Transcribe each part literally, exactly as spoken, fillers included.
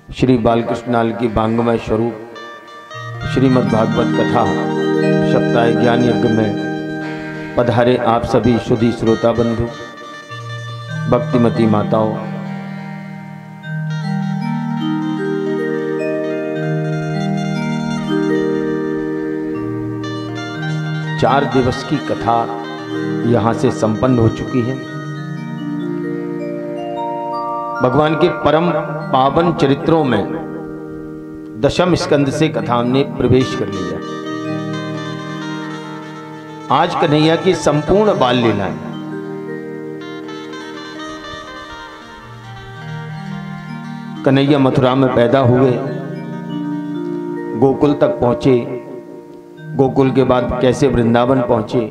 श्री बालकृष्णाल की वांगमय स्वरूप श्रीमद् भागवत कथा सप्ताह ज्ञान यज्ञ में पधारे आप सभी शुद्धि श्रोता बंधु, भक्तिमती माताओं, चार दिवस की कथा यहाँ से संपन्न हो चुकी है। भगवान के परम पावन चरित्रों में दशम स्कंद से कथा ने प्रवेश कर लिया। आज कन्हैया की संपूर्ण बाल लीलाएं कन्हैया मथुरा में पैदा हुए, गोकुल तक पहुंचे, गोकुल के बाद कैसे वृंदावन पहुंचे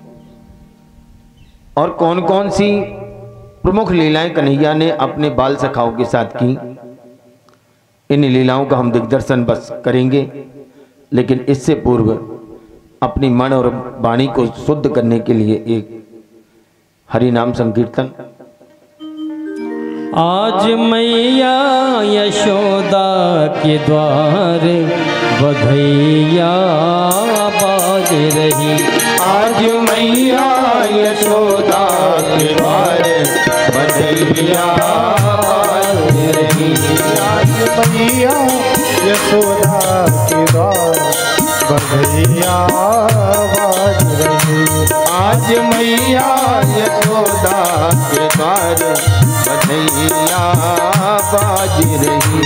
और कौन कौन सी प्रमुख लीलाएं कन्हैया ने अपने बाल सखाओं के साथ की, इन लीलाओं का हम दिग्दर्शन बस करेंगे। लेकिन इससे पूर्व अपनी मन और वाणी को शुद्ध करने के लिए एक हरि नाम संकीर्तन। आज मैया यशोदा के द्वार बधैया बाज रही, आज मैया यशोदा के द्वार बधैया बाज रही, आज मैया यशोदा के द्वार बधैया बाज रही, आज मैया यशोदा के द्वार बधैया बाज रही,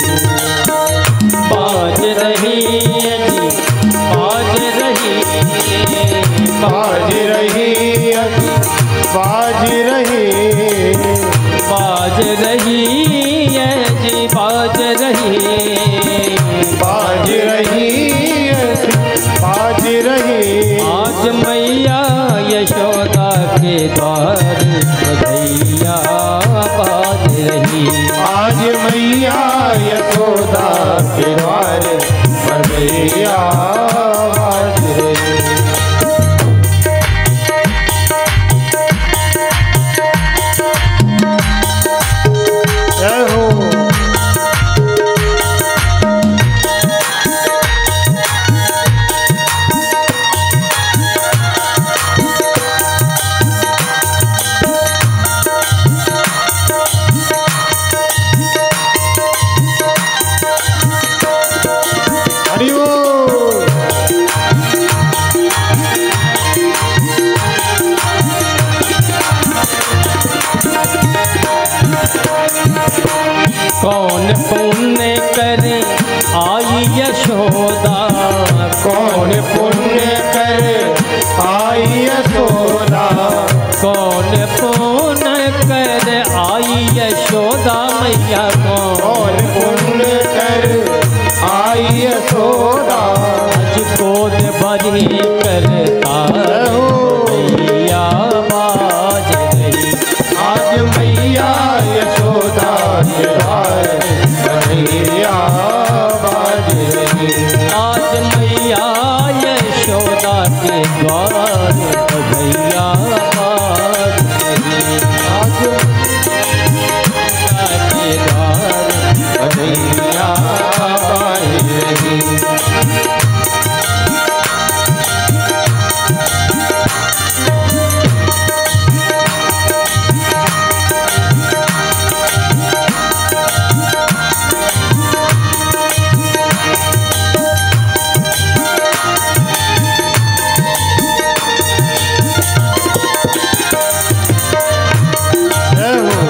बाज रही बाज रही बाज रही बाज रही बाज रही जी बाज रही बाज रही बाज रही, आज मैया यशोदा के द्वार बधैया बाज रही, आज मैया यशोदा के द्वार बधैया बाज रही। जय हो। हरि बोल। कौन पुण्य करे आई यशोदा, कौन पुण्य करे आई यशोदा, कौन पुण्य करे आई यशोदा मैया को, कौन पुण्य करे आई यशोदा, आज गोद भरी करता मैया बाज रही, आज मैया यशोदा के द्वार बधैया बाज रही, आज मैया यशोदा के द्वार बधैया बाज रही, आज के द्वार बधैया बाज रही। जय हो।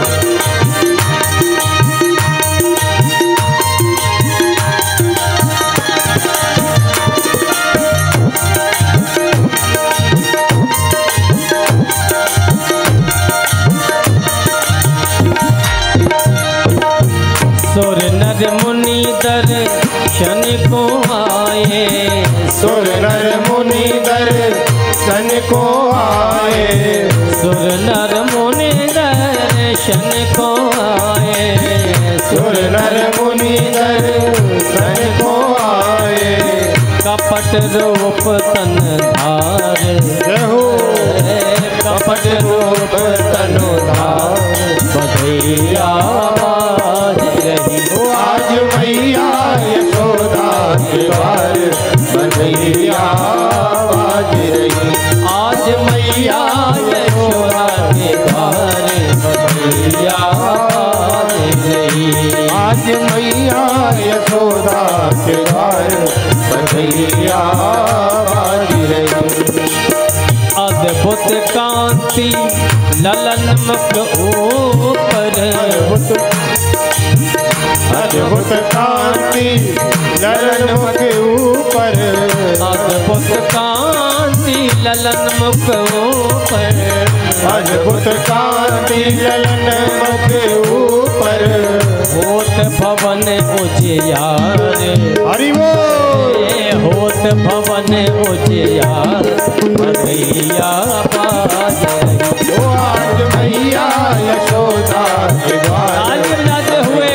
सुर नर मुनि दर्शन को आए, सुर नर मुनि दर्शन को आए, सुर नर मुनि दर्शन को आए, सुर नर मुनि दर्शन को आए, कपट रूप तन धार, जय हो। कपट रूप तनु धार बधैया बाज रही, आज मैया आज मैया यशोदा के द्वार बधैया बाज रही। अद्भुत कांति ललन मुख ऊपर, अद्भुत कांति ललन मुख ऊपर, अद्भुत कांति ललन मुख ऊपर, अद्भुत कांति ललन मुख ऊपर, होत भवन उजियार, हरि बोल। होत भवन उजियार बधैया बाज रही। ओ आज मैया यशोदा के द्वार राज हुए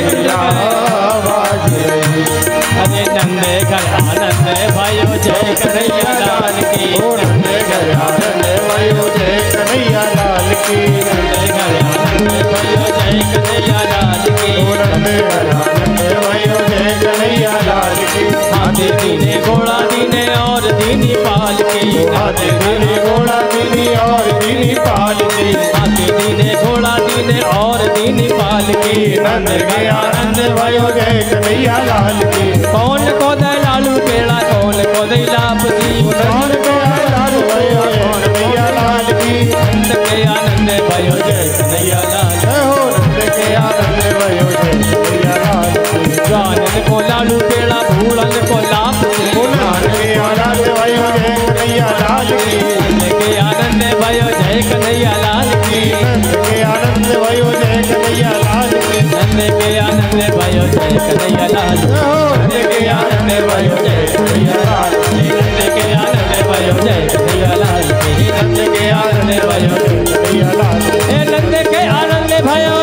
बाज रही। अरे नंदे घर आनंद भयो जय कन्हैया लाल की। ओ नंदे घर आनंद भयो जय कन्हैया लाल की। नंदे घर आनंद भयो जय कन्हैया लाल की। ओ नंदे घर आनंद भयो जय कन्हैया लाल की। हाथी दीने घोड़ा दीने और दीनी पाल की। हाथी दीने घोड़ा दीनी और दीनी पाल की। हाथी दीने घोड़ा दीने और दीनी पाल की। नंद के आनंद भयो जय कन्हैया लाल की। कौन को दे लालू पेड़ा, कौन को दे लापसी। कौन को लाल भयो जय कन्हैया लाल की। नंद के आनंद भयो जय कन्हैया लाल। जय हो नंद के आनंद भयो जय कन्हैया लाल की। जानन को लालू पेड़ा, भूलन को लापसी। नंद के आनंद भयो जय कन्हैया लाल की। नंद के आनंद भयो जय कन्हैया लाल की। नंद के आनंद भयो जय कन्हैया लाल की। नंद के आनंद भयो जय कन्हैया लाल। नंद के आनंद भयो जय कन्हैया लाल की। नंद के आनंद भयो जय कन्हैया लाल की। नंद के आनंद भयो कन्हैया लाल की। हे नंद के आनंद भयो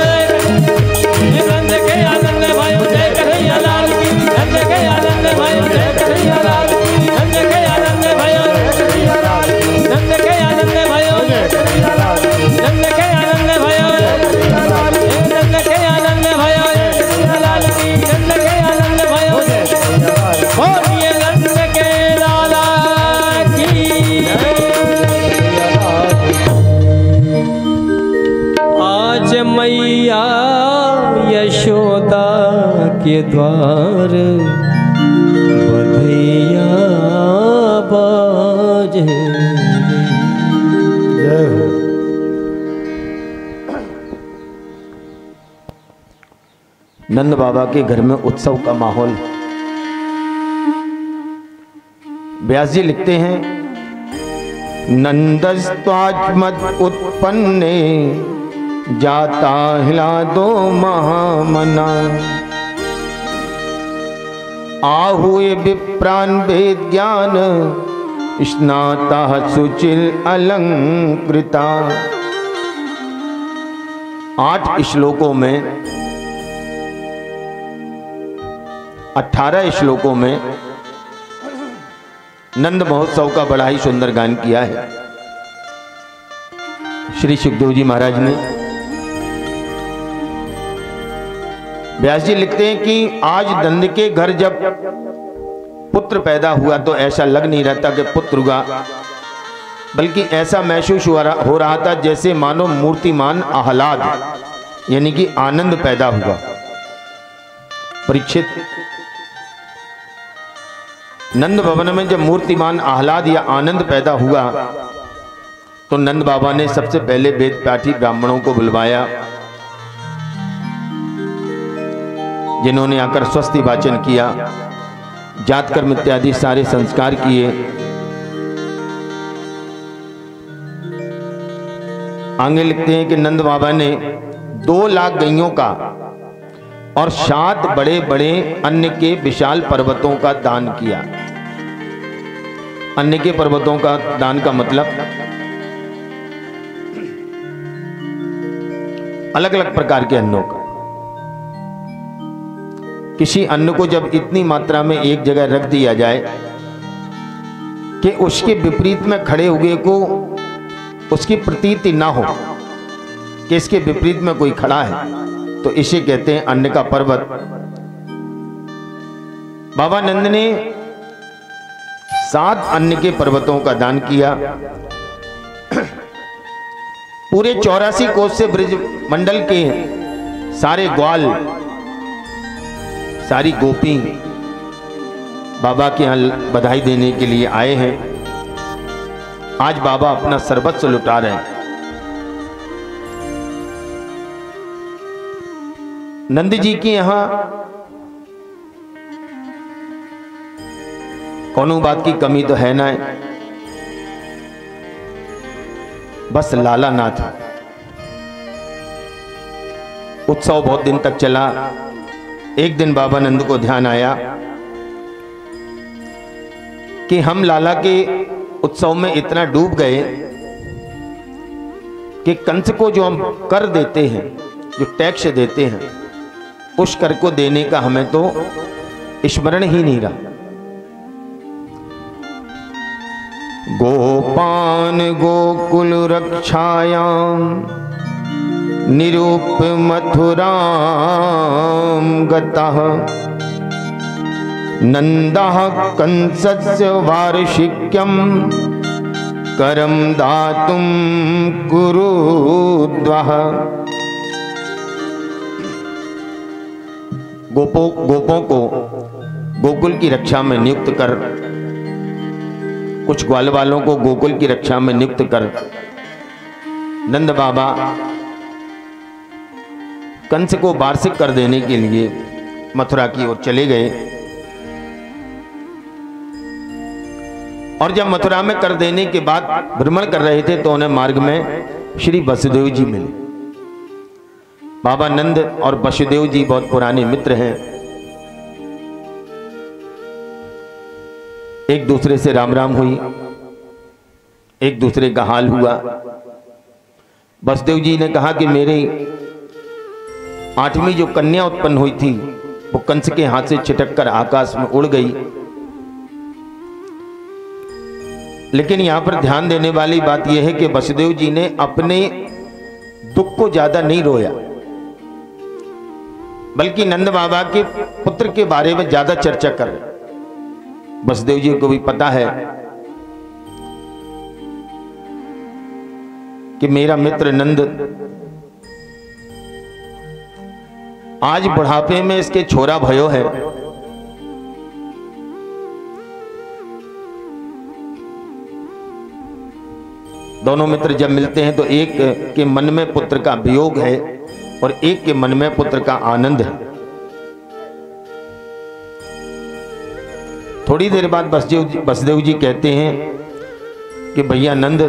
हे नंद के आनंद भयो जय कन्हैया लाल की। नंद के आनंद भयो जय कन्हैया लाल की। नंद के आनंद भयो कन्हैया लाल की। नंद के आनंद भयो जय कन्हैया लाल की। नंद के आनंद भयो कन्हैया लाल की। हे नंद के आनंद भयो कन्हैया लाल की। नंद के आनंद भयो जय कन्हैया लाल की। बोलिए नंद के लाला की। आज मैया यशोदा के द्वार बधैया बाज रही। जय हो। नंद बाबा के घर में उत्सव का माहौल। व्यास जी लिखते हैं, नंदस्त्वात्मत उत्पन्ने जाता हिला दो महामना। आहुए विप्रान वेद ज्ञान स्नाता सुचिर अलंकृता। आठ श्लोकों में अठारह श्लोकों में नंद महोत्सव का बड़ा ही सुंदर गान किया है श्री सुखदेव जी महाराज ने। व्यास जी लिखते हैं कि आज नंद के घर जब पुत्र पैदा हुआ तो ऐसा लग नहीं रहता कि पुत्र हुआ, बल्कि ऐसा महसूस हो रहा था जैसे मानो मूर्तिमान आह्लाद यानी कि आनंद पैदा हुआ। परीक्षित, नंद भवन में जब मूर्तिमान आह्लाद या आनंद पैदा हुआ तो नंद बाबा ने सबसे पहले वेद पाठी ब्राह्मणों को बुलवाया, जिन्होंने आकर स्वस्ति वाचन किया, जात कर्म इत्यादि सारे संस्कार किए। आगे लिखते हैं कि नंद बाबा ने दो लाख गैयों का और सात बड़े बड़े अन्न के विशाल पर्वतों का दान किया। अन्न के पर्वतों का दान का मतलब अलग अलग प्रकार के अन्नों का। किसी अन्न को जब इतनी मात्रा में एक जगह रख दिया जाए कि उसके विपरीत में खड़े हुए को उसकी प्रतीति ना हो कि इसके विपरीत में कोई खड़ा है, तो इसे कहते हैं अन्न का पर्वत। बाबा नंद ने सात अन्न के पर्वतों का दान किया। पूरे चौरासी कोस से ब्रज मंडल के सारे ग्वाल सारी गोपी बाबा के यहाँ बधाई देने के लिए आए हैं। आज बाबा अपना सर्वस्व लुटा रहे हैं। नंद जी के यहाँ कोनो बात की कमी तो है ना है, बस लाला ना था। उत्सव बहुत दिन तक चला। एक दिन बाबा नंद को ध्यान आया कि हम लाला के उत्सव में इतना डूब गए कि कंस को जो हम कर देते हैं, जो टैक्स देते हैं, उस कर को देने का हमें तो स्मरण ही नहीं रहा। गोपान गोकुल रक्षायाम निरूप मथुराम गतः नंदः कंसस्य वार्षिक्यम करम दातुम कुरुद्वः। गोपो गोपों को गोकुल की रक्षा में नियुक्त कर, कुछ ग्वाल वालों को गोकुल की रक्षा में नियुक्त कर नंद बाबा कंस को वार्षिक कर देने के लिए मथुरा की ओर चले गए। और जब मथुरा में कर देने के बाद भ्रमण कर रहे थे तो उन्हें मार्ग में श्री वसुदेव जी मिले। बाबा नंद और वसुदेव जी बहुत पुराने मित्र हैं। एक दूसरे से राम राम हुई, एक दूसरे का हाल हुआ। वसुदेव जी ने कहा कि मेरे आठवीं जो कन्या उत्पन्न हुई थी वो कंस के हाथ से छिटक कर आकाश में उड़ गई। लेकिन यहां पर ध्यान देने वाली बात यह है कि वसुदेव जी ने अपने दुख को ज्यादा नहीं रोया, बल्कि नंद बाबा के पुत्र के बारे में ज्यादा चर्चा कर रहे। वसुदेव जी को भी पता है कि मेरा मित्र नंद आज बुढ़ापे में इसके छोरा भयो है। दोनों मित्र जब मिलते हैं तो एक के मन में पुत्र का वियोग है और एक के मन में पुत्र का आनंद है। थोड़ी देर बाद वसुदेव जी वसुदेव जी कहते हैं कि भैया नंद,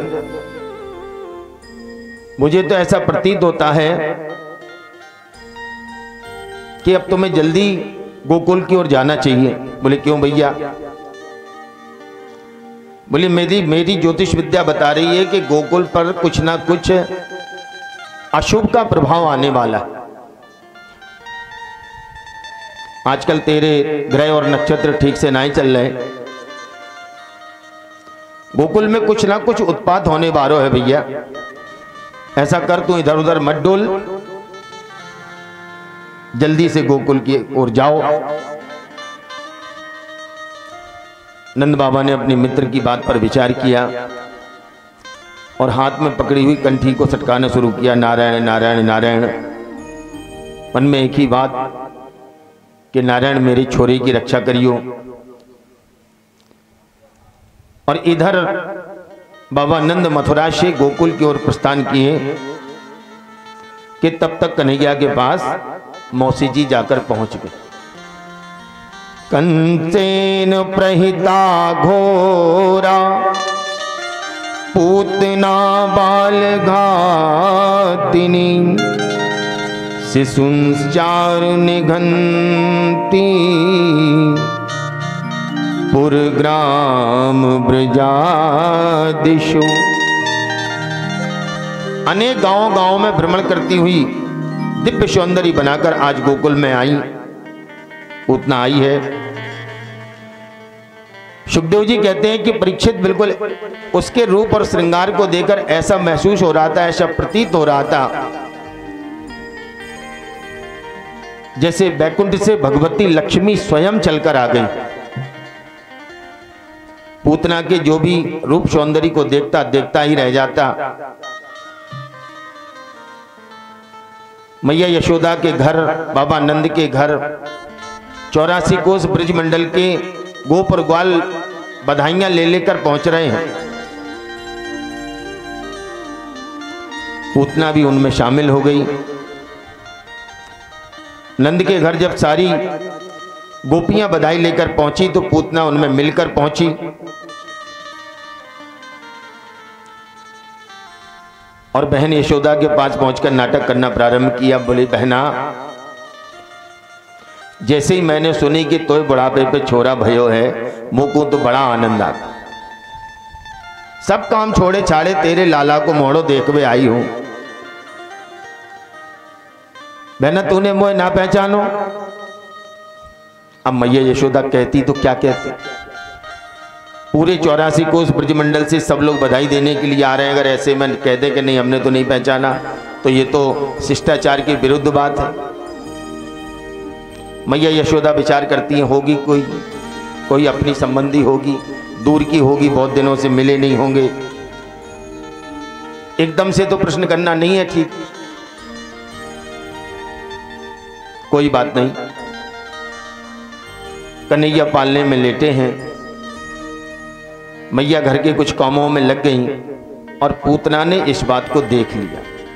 मुझे तो ऐसा प्रतीत होता है कि अब तुम्हें जल्दी गोकुल की ओर जाना चाहिए। बोले क्यों भैया? बोले मेरी मेरी ज्योतिष विद्या बता रही है कि गोकुल पर कुछ ना कुछ अशुभ का प्रभाव आने वाला है। आजकल तेरे ग्रह और नक्षत्र ठीक से नहीं चल रहे, गोकुल में कुछ ना कुछ उत्पात होने वाला है भैया। ऐसा कर तू इधर उधर मत डोल, जल्दी से गोकुल की ओर जाओ। नंद बाबा ने अपने मित्र की बात पर विचार किया और हाथ में पकड़ी हुई कंठी को सटकाना शुरू किया। नारायण नारायण नारायण। मन में एक ही बात कि नारायण मेरी छोरी की रक्षा करियो। और इधर बाबा नंद मथुरा से गोकुल की ओर प्रस्थान किए कि तब तक कन्हैया के पास मौसी जी जाकर पहुंच गए। कंसेन प्रहिता घोरा पूतना बाल घातिनी शिशुंश्चारु निघंती पुरग्राम ब्रजादिशु। अनेक गांव गांव में भ्रमण करती हुई दिव्य सौंदर्य बनाकर आज गोकुल में आई, उतना आई है। सुखदेव जी कहते हैं कि परीक्षित बिल्कुल उसके रूप और श्रृंगार को देखकर ऐसा महसूस हो रहा था, ऐसा प्रतीत हो रहा था जैसे बैकुंठ से भगवती लक्ष्मी स्वयं चलकर आ गई। पूतना के जो भी रूप सौंदर्य को देखता देखता ही रह जाता। मैया यशोदा के घर, बाबा नंद के घर चौरासी कोस ब्रज मंडल के गोप और ग्वाल बधाइयां ले लेकर पहुंच रहे हैं। पूतना भी उनमें शामिल हो गई। नंद के घर जब सारी गोपियां बधाई लेकर पहुंची तो पूतना उनमें मिलकर पहुंची। और बहन यशोदा के पास पहुंचकर नाटक करना प्रारंभ किया। बोली, बहना, जैसे ही मैंने सुनी कि तोय बुढ़ापे पे छोरा भयो है, मुझको तो बड़ा आनंद आ। सब काम छोड़े छाड़े तेरे लाला को मोड़ो देखवे आई हूं। बहना, तूने मोए ना पहचानो? अब मैया यशोदा कहती तो क्या कहती? पूरे चौरासी कोस ब्रजमंडल से सब लोग बधाई देने के लिए आ रहे हैं। अगर ऐसे में कह दे कि नहीं हमने तो नहीं पहचाना, तो ये तो शिष्टाचार के विरुद्ध बात है। मैया यशोदा विचार करती हैं, होगी कोई कोई अपनी संबंधी होगी, दूर की होगी, बहुत दिनों से मिले नहीं होंगे। एकदम से तो प्रश्न करना नहीं है ठीक। कोई बात नहीं, कन्हैया पालने में लेटे हैं। मैया घर के कुछ कामों में लग गईं और पूतना ने इस बात को देख लिया।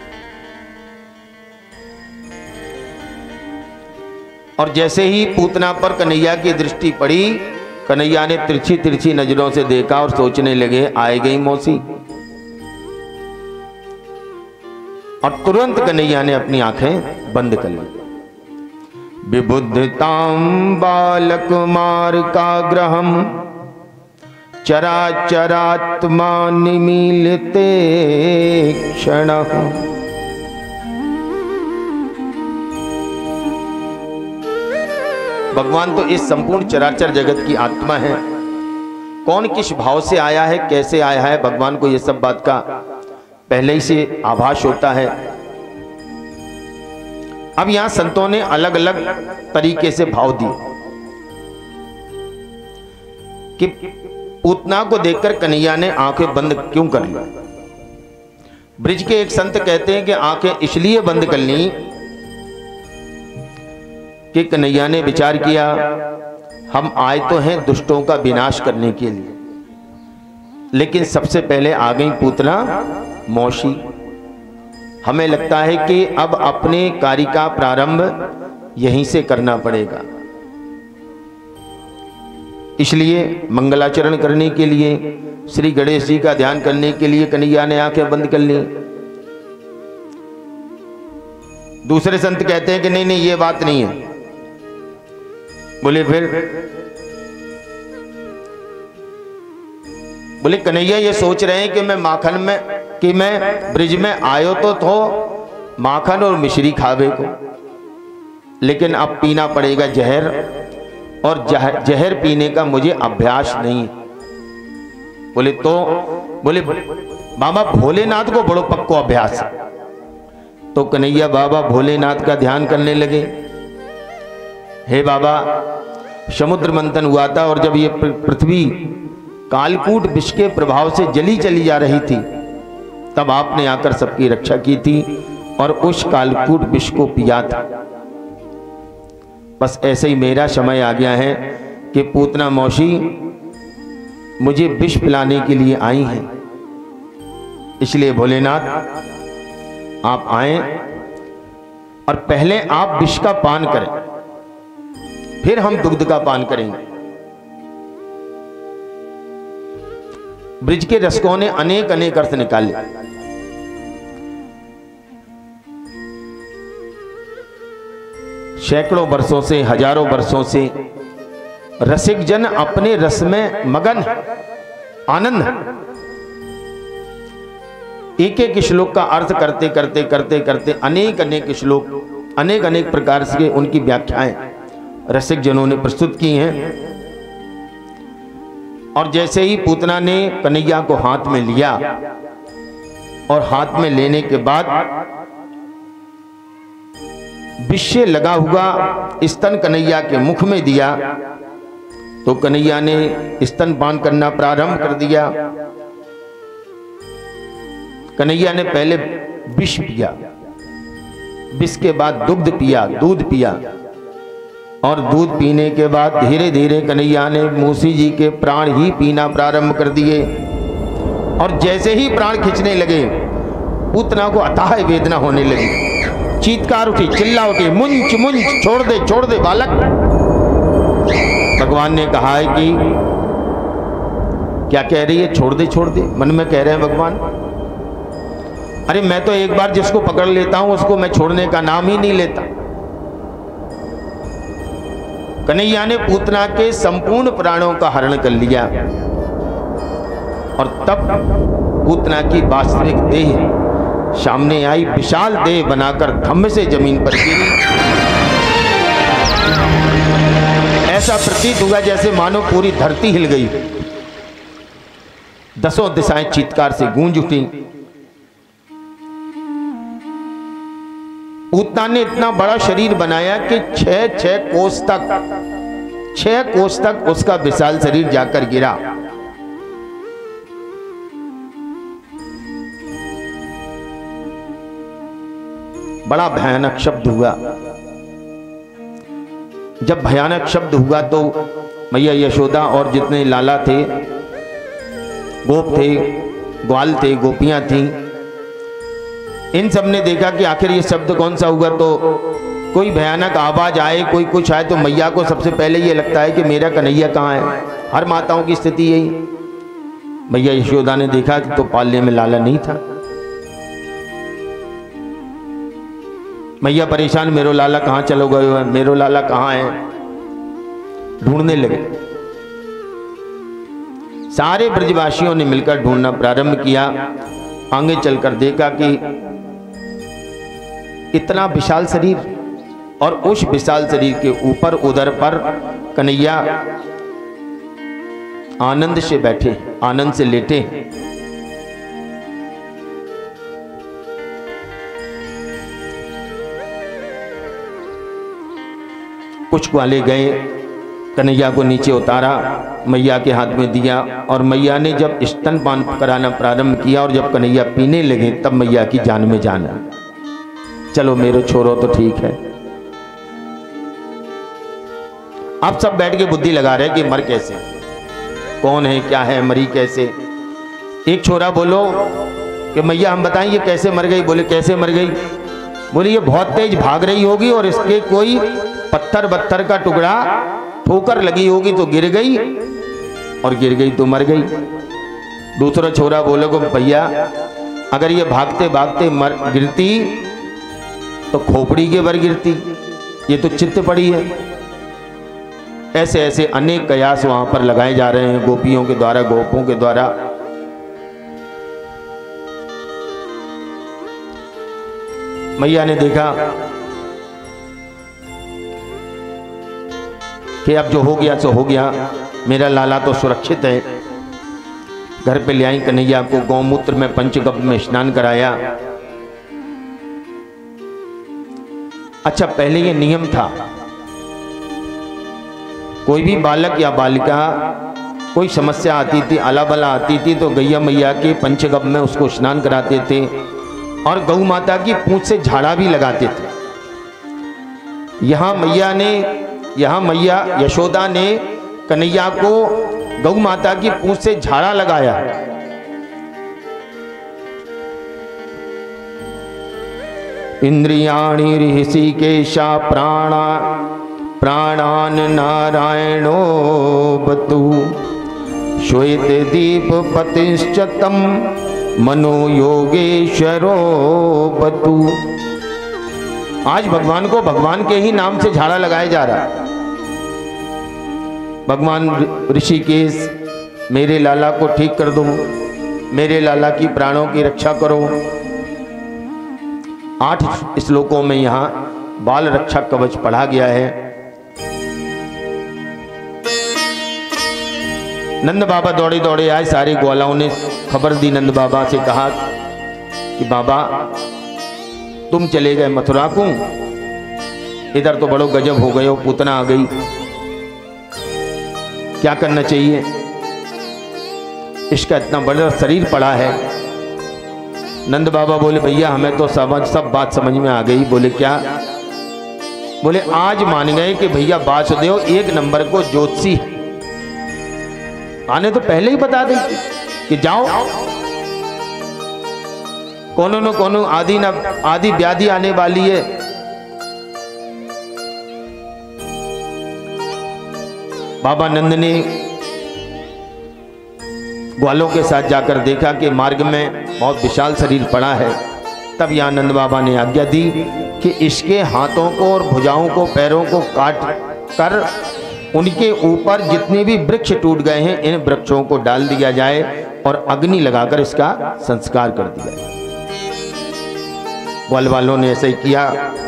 और जैसे ही पूतना पर कन्हैया की दृष्टि पड़ी, कन्हैया ने तिरछी तिरछी नजरों से देखा और सोचने लगे, आए गई मौसी। और तुरंत कन्हैया ने अपनी आंखें बंद कर ली। विबुद्धतां बालक मार्गाग्रहम् चराचरात्मा निमीलिते क्षणः। भगवान तो इस संपूर्ण चराचर जगत की आत्मा है। कौन किस भाव से आया है, कैसे आया है, भगवान को यह सब बात का पहले ही से आभास होता है। अब यहां संतों ने अलग अलग तरीके से भाव दिए कि पूतना को देखकर कन्हैया ने आंखें बंद क्यों कर ली। ब्रिज के एक संत कहते हैं कि आंखें इसलिए बंद कर ली कि कन्हैया ने विचार किया, हम आए तो हैं दुष्टों का विनाश करने के लिए, लेकिन सबसे पहले आ गई पूतना मौसी। हमें लगता है कि अब अपने कार्य का प्रारंभ यहीं से करना पड़ेगा। इसलिए मंगलाचरण करने के लिए, श्री गणेश जी का ध्यान करने के लिए कन्हैया ने आंखें बंद कर ली। दूसरे संत कहते हैं कि नहीं नहीं ये बात नहीं है। बोले फिर? बोले कन्हैया ये सोच रहे हैं कि मैं माखन में कि मैं ब्रिज में आयो तो थो माखन और मिश्री खावे को, लेकिन अब पीना पड़ेगा जहर, और जहर, जहर पीने का मुझे अभ्यास नहीं। बोले तो? बोले बाबा भोलेनाथ को बड़ो पक्को अभ्यास है। तो कन्हैया बाबा भोलेनाथ का ध्यान करने लगे। हे बाबा, समुद्र मंथन हुआ था और जब ये पृथ्वी कालकूट विष के प्रभाव से जली चली जा रही थी, तब आपने आकर सबकी रक्षा की थी और उस कालकूट विष को पिया था। बस ऐसे ही मेरा समय आ गया है कि पूतना मौसी मुझे विष पिलाने के लिए आई हैं। इसलिए भोलेनाथ आप आए और पहले आप विष का पान करें, फिर हम दुग्ध का पान करेंगे। ब्रिज के रसकों ने अनेक अनेक अर्थ निकाले। सैकड़ों वर्षों से, हजारों वर्षों से रसिक जन अपने रस में मगन है, आनंद है। एक एक श्लोक का अर्थ करते करते करते करते अनेक अनेक श्लोक, अनेक अनेक प्रकार से उनकी व्याख्याएं रसिक जनों ने प्रस्तुत की हैं। और जैसे ही पूतना ने कन्हैया को हाथ में लिया और हाथ में लेने के बाद विष से लगा हुआ स्तन कन्हैया के मुख में दिया, तो कन्हैया ने स्तनपान करना प्रारंभ कर दिया। कन्हैया ने पहले विष पिया, विष के बाद दुग्ध पिया, दूध पिया, और दूध पीने के बाद धीरे धीरे कन्हैया ने मूसी जी के प्राण ही पीना प्रारंभ कर दिए। और जैसे ही प्राण खींचने लगे पूतना को अथाह वेदना होने लगी, चीत्कार उठी, चिल्ला उठी, मुंच मुंच, छोड़ दे छोड़ दे बालक। भगवान ने कहा है कि क्या कह रही है, छोड़ दे छोड़ दे, मन में कह रहे हैं भगवान। अरे मैं तो एक बार जिसको पकड़ लेता हूं उसको मैं छोड़ने का नाम ही नहीं लेता। कन्हैया ने पूतना के संपूर्ण प्राणों का हरण कर लिया और तब पूतना की वास्तविक देह सामने आई, विशाल देह बनाकर धम्म से जमीन पर गिरी। ऐसा प्रतीत हुआ जैसे मानो पूरी धरती हिल गई, दसों दिशाएं चीत्कार से गूंज उठी। पूतना ने इतना बड़ा शरीर बनाया कि छह छह कोस तक छह कोस तक उसका विशाल शरीर जाकर गिरा। बड़ा भयानक शब्द हुआ। जब भयानक शब्द हुआ तो मैया यशोदा और जितने लाला थे, गोप थे, ग्वाल थे, गोपियां थीं, इन सब ने देखा कि आखिर ये शब्द कौन सा हुआ। तो कोई भयानक आवाज आए, कोई कुछ आए तो मैया को सबसे पहले ये लगता है कि मेरा कन्हैया कहाँ है। हर माताओं की स्थिति यही। मैया यशोदा ने देखा कि तो पालने में लाला नहीं था। मैया परेशान, मेरो लाला कहाँ चलो गए हो, मेरो लाला कहाँ है, ढूंढने लगे। सारे ब्रजवासियों ने मिलकर ढूंढना प्रारंभ किया। आगे चलकर देखा कि इतना विशाल शरीर और उस विशाल शरीर के ऊपर उदर पर कन्हैया आनंद से बैठे, आनंद से लेटे। कुछ ग्वाले गए, कन्हैया को नीचे उतारा, मैया के हाथ में दिया और मैया ने जब स्तनपान कराना प्रारंभ किया और जब कन्हैया पीने लगे तब मैया की जान में जान आई। चलो मेरो छोरो तो ठीक है। अब सब बैठ के बुद्धि लगा रहे कि मर कैसे, कौन है, क्या है, मरी कैसे। एक छोरा बोलो कि मैया हम बताएं ये कैसे मर गई। बोले कैसे मर गई। बोले ये बहुत तेज भाग रही होगी और इसके कोई पत्थर बत्थर का टुकड़ा ठोकर लगी होगी तो गिर गई और गिर गई तो मर गई। दूसरा छोरा बोले को भैया अगर ये भागते भागते मर गिरती तो खोपड़ी के बर गिरती, ये तो चित्त पड़ी है। ऐसे ऐसे अनेक कयास वहां पर लगाए जा रहे हैं गोपियों के द्वारा, गोपों के द्वारा। मैया ने देखा कि अब जो हो गया सो हो गया, मेरा लाला तो सुरक्षित है। घर पे ले आई कन्हैया को, गौमूत्र में पंचगव्य में स्नान कराया। अच्छा पहले ये नियम था, कोई भी बालक या बालिका कोई समस्या आती थी, आला बला आती थी तो गैया मैया के पंचगव्य में उसको स्नान कराते थे और गौ माता की पूंछ से झाड़ा भी लगाते थे। यहाँ मैया ने यहाँ मैया यशोदा ने कन्हैया को गौ माता की पूंछ से झाड़ा लगाया। इंद्रियाणि ऋषिकेशा प्राणा प्राणान नारायणो बतु श्वेत दीप पतिश्चतम मनो योगेश्वरो बतु। आज भगवान को भगवान के ही नाम से झाड़ा लगाया जा रहा है। भगवान ऋषिकेश मेरे लाला को ठीक कर दो, मेरे लाला की प्राणों की रक्षा करो। आठ श्लोकों में यहाँ बाल रक्षा कवच पढ़ा गया है। नंद बाबा दौड़े दौड़े आए, सारे ग्वालाओं ने खबर दी नंद बाबा से, कहा कि बाबा तुम चले गए मथुरा को, इधर तो बड़ो गजब हो गए हो, पूतना आ गई, क्या करना चाहिए। इसका इतना बड़ा शरीर पड़ा है। नंद बाबा बोले भैया हमें तो समझ सब बात समझ में आ गई। बोले क्या। बोले आज मान गए कि भैया वासुदेव एक नंबर को ज्योतिषी है। आने तो पहले ही बता दें कि जाओ, कोनो न कोनो आदि न आदि व्याधि आने वाली है। बाबा नंद ने ग्वालों के साथ जाकर देखा कि मार्ग में बहुत विशाल शरीर पड़ा है। तब यहाँ नंद बाबा ने आज्ञा दी कि इसके हाथों को और भुजाओं को, पैरों को काट कर उनके ऊपर जितने भी वृक्ष टूट गए हैं इन वृक्षों को डाल दिया जाए और अग्नि लगाकर इसका संस्कार कर दिया जाए। ग्वाल वालों ने ऐसा ही किया।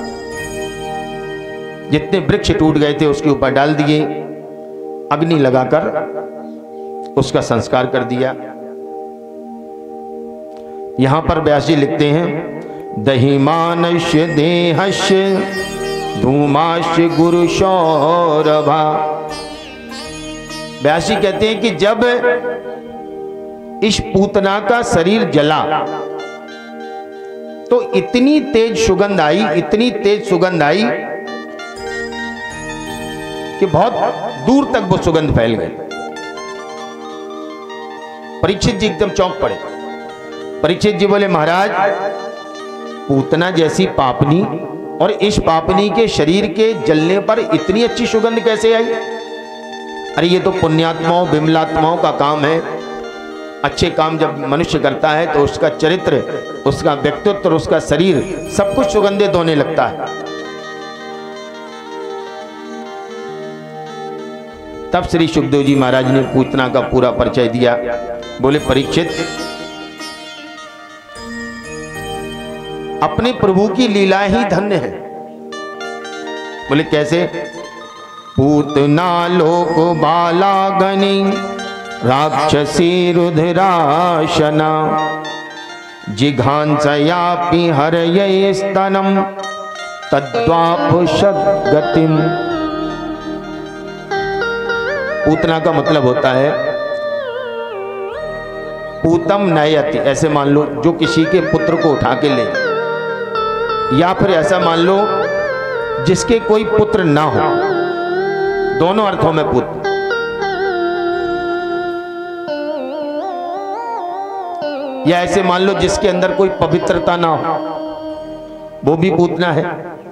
जितने वृक्ष टूट गए थे उसके ऊपर डाल दिए, अग्नि लगाकर उसका संस्कार कर दिया। यहां पर व्यास जी लिखते हैं, दहिमानस्य देहस्य धूमास्य गुरु सौरभा। व्यास जी कहते हैं कि जब इस पूतना का शरीर जला तो इतनी तेज सुगंध आई, इतनी तेज सुगंध आई कि बहुत दूर तक वो सुगंध फैल गई। परीक्षित जी एकदम चौंक पड़े। परीक्षित जी बोले, महाराज पूतना जैसी पापनी और इस पापनी के शरीर के जलने पर इतनी अच्छी सुगंध कैसे आई? अरे ये तो पुण्यात्माओं विमलात्माओं का काम है। अच्छे काम जब मनुष्य करता है तो उसका चरित्र, उसका व्यक्तित्व, उसका शरीर सब कुछ सुगंधित होने लगता है। तब श्री सुखदेव जी महाराज ने पूतना का पूरा परिचय दिया। बोले, परीक्षित, अपने प्रभु की लीला ही धन्य है। बोले, कैसे? पूतना लोक बालागनी राक्षसी रुधिराशना जिघांसयापि हरये स्तनम तद्वापुषद गतिम। पूतना का मतलब होता है पूतम नयति, ऐसे मान लो जो किसी के पुत्र को उठा के ले, या फिर ऐसा मान लो जिसके कोई पुत्र ना हो। दोनों अर्थों में पुत्र। या ऐसे मान लो जिसके अंदर कोई पवित्रता ना हो, वो भी पूतना है।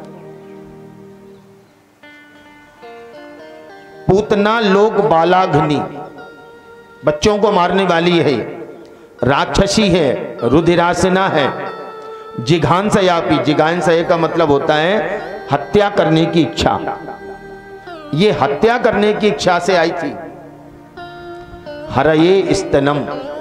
पूतना लोक बालाघनी, बच्चों को मारने वाली है, राक्षसी है, रुधिरासना है, जिघांसयापि, जिघांसय का मतलब होता है हत्या करने की इच्छा। ये हत्या करने की इच्छा से आई थी। हरये स्तनम,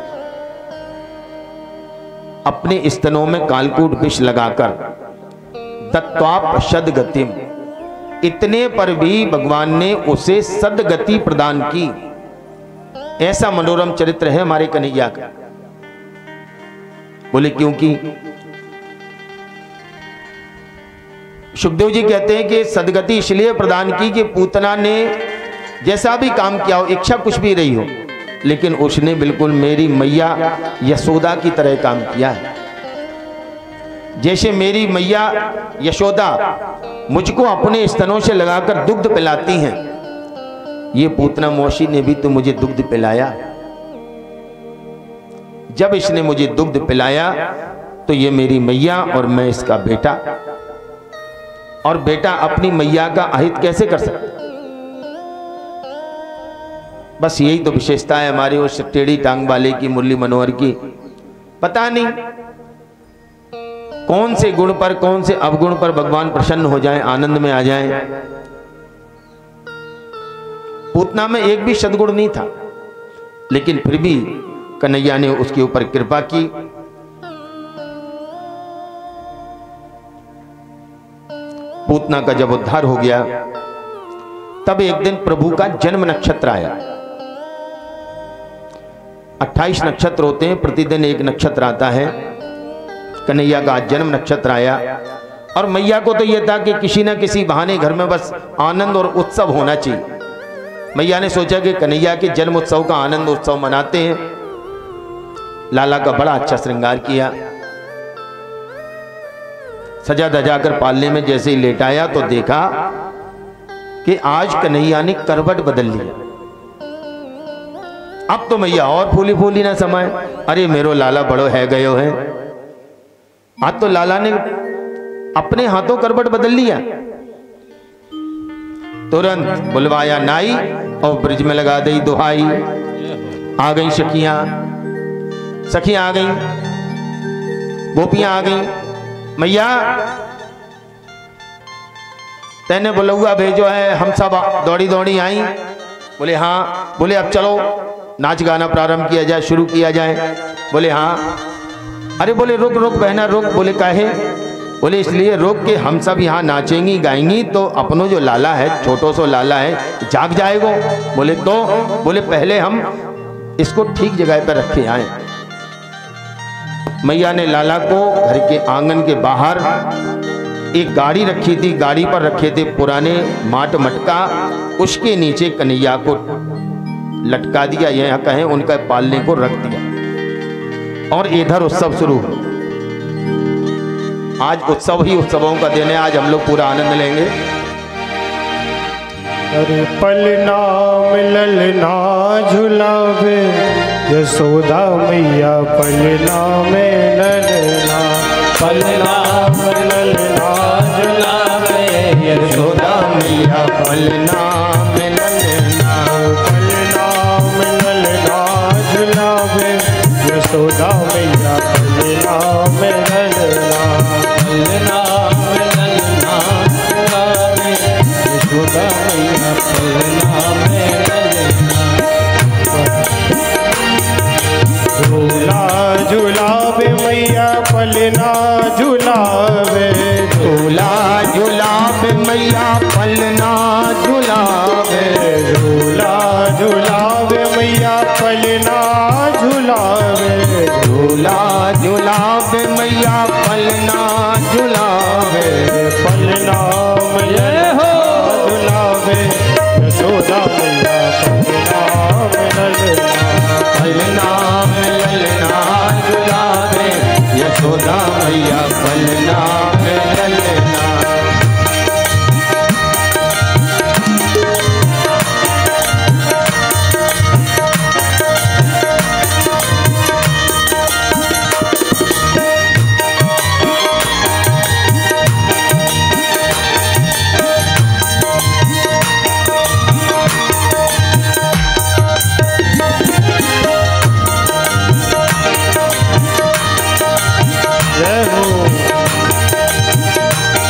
अपने स्तनों में कालकूट विष लगाकर, दत्वाप सदगतिम, इतने पर भी भगवान ने उसे सदगति प्रदान की। ऐसा मनोरम चरित्र है हमारे कन्हैया का। बोले, क्योंकि सुखदेव जी कहते हैं कि सदगति इसलिए प्रदान की कि पूतना ने जैसा भी काम किया हो, इच्छा कुछ भी रही हो, लेकिन उसने बिल्कुल मेरी मैया यशोदा की तरह काम किया है। जैसे मेरी मैया यशोदा मुझको अपने स्तनों से लगाकर दुग्ध पिलाती हैं, ये पूतना मौसी ने भी तो मुझे दुग्ध पिलाया। जब इसने मुझे दुग्ध पिलाया तो ये मेरी मैया और मैं इसका बेटा, और बेटा अपनी मैया का अहित कैसे कर सकता? बस यही तो विशेषता है हमारी उस टेढ़ी टांग वाले की, मुरली मनोहर की। पता नहीं कौन से गुण पर, कौन से अवगुण पर भगवान प्रसन्न हो जाएं, आनंद में आ जाएं। पूतना में एक भी सद्गुण नहीं था, लेकिन फिर भी कन्हैया ने उसके ऊपर कृपा की। पूतना का जब उद्धार हो गया, तब एक दिन प्रभु का जन्म नक्षत्र आया। अट्ठाईस नक्षत्र होते हैं, प्रतिदिन एक नक्षत्र आता है। कन्हैया का जन्म नक्षत्र आया, और मैया को तो यह था कि किसी न किसी बहाने घर में बस आनंद और उत्सव होना चाहिए। मैया ने सोचा कि कन्हैया के जन्म उत्सव का आनंद उत्सव मनाते हैं। लाला का बड़ा अच्छा श्रृंगार किया, सजा धजा कर पालने में जैसे ही लेटाया तो देखा कि आज कन्हैया ने करवट बदल लिया। अब तो मैया और फूली फूली ना समाए, अरे मेरो लाला बड़ो है गयो है। आज तो लाला ने अपने हाथों करवट बदल लिया। तुरंत बुलवाया नाई और ब्रिज में लगा दी दुहाई। आ गई सखियां, सखियां आ गई, गोपियां आ गई। मैया तेने बुलौआ भेजो है, हम सब दौड़ी दौड़ी आई। बोले हाँ। बोले अब चलो नाच गाना प्रारंभ किया जाए, शुरू किया जाए। बोले हाँ। अरे बोले रुक रुक बहना रुक। बोले काहे? बोले इसलिए रुक के हम सब यहाँ नाचेंगी गाएंगी तो अपनो जो लाला है, छोटो सो लाला है, जाग जाएगो। बोले तो? बोले पहले हम इसको ठीक जगह पर रखे आए। मैया ने लाला को घर के आंगन के बाहर एक गाड़ी रखी थी, गाड़ी पर रखे थे पुराने माट मटका, उसके नीचे कन्हैया को लटका दिया, यह कहें उनका पालने को रख दिया। और इधर उत्सव शुरू हो। आज उत्सव ही उत्सवों का दिन है, आज हम लोग पूरा आनंद लेंगे। अरे पलना मिललना झुलावे यशोदा मैया, पलना में ललना, पलना मिललना झुलावे यशोदा मैया, पलना में ललना, पलना मिललना झुलावे यशोदा मैया, पलना में ललना, पलना मिलना झुलावे यशोदा मैया, पलना में ललना। झूला झुलावे मैया, पलना झुलावे, झूला झुलावे मैया, पलना झुलावे, झूला झुलावे मैया, पलना झुलावे, झूला झुलावे मैया, पलना झुलावे, पलना मैया झुलावे यशोदा मैया, पलना में ललना, पलना में ललना झुलावे यशोदा मैया, पलना में ललना। जय हो।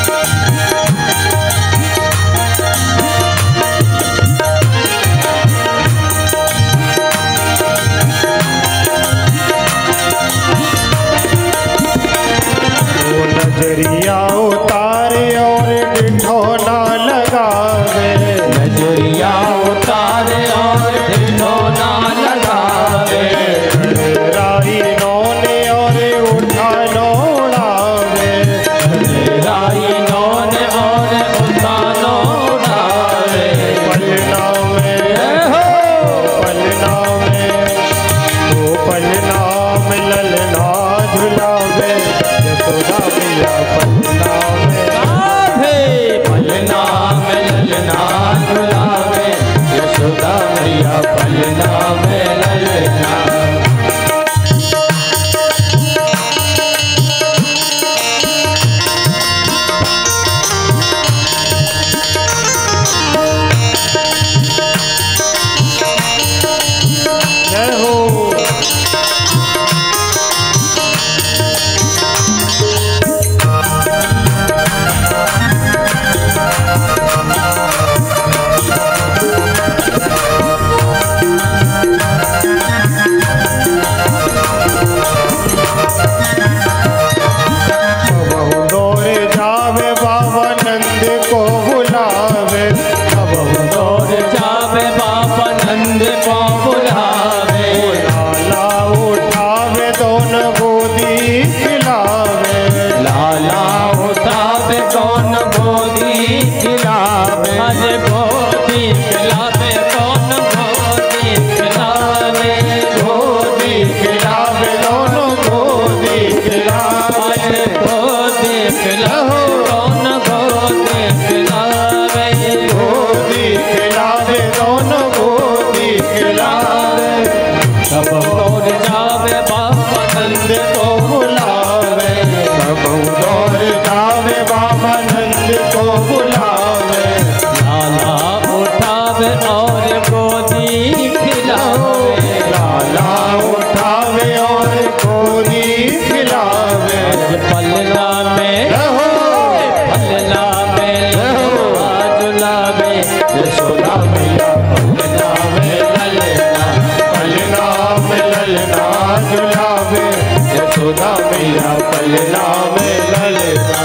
पलना में ललना।